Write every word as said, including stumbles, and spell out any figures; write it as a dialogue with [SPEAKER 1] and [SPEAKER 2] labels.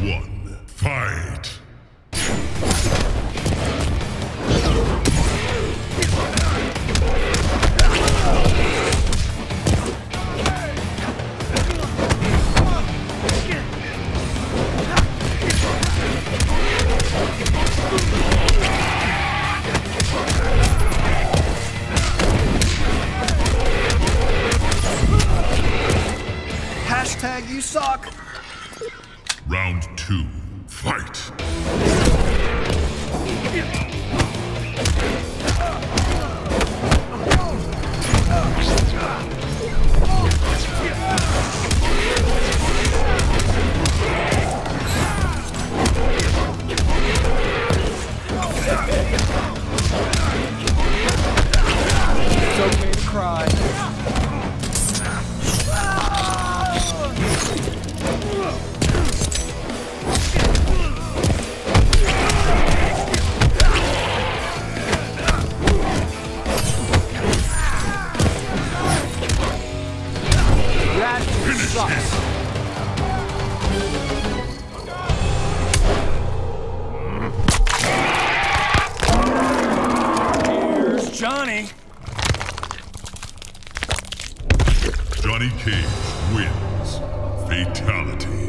[SPEAKER 1] one, fight!
[SPEAKER 2] Hashtag you suck!
[SPEAKER 1] Round two, fight!
[SPEAKER 2] It's okay to cry. Sucks. Here's Johnny.
[SPEAKER 1] Johnny Cage wins. Fatality.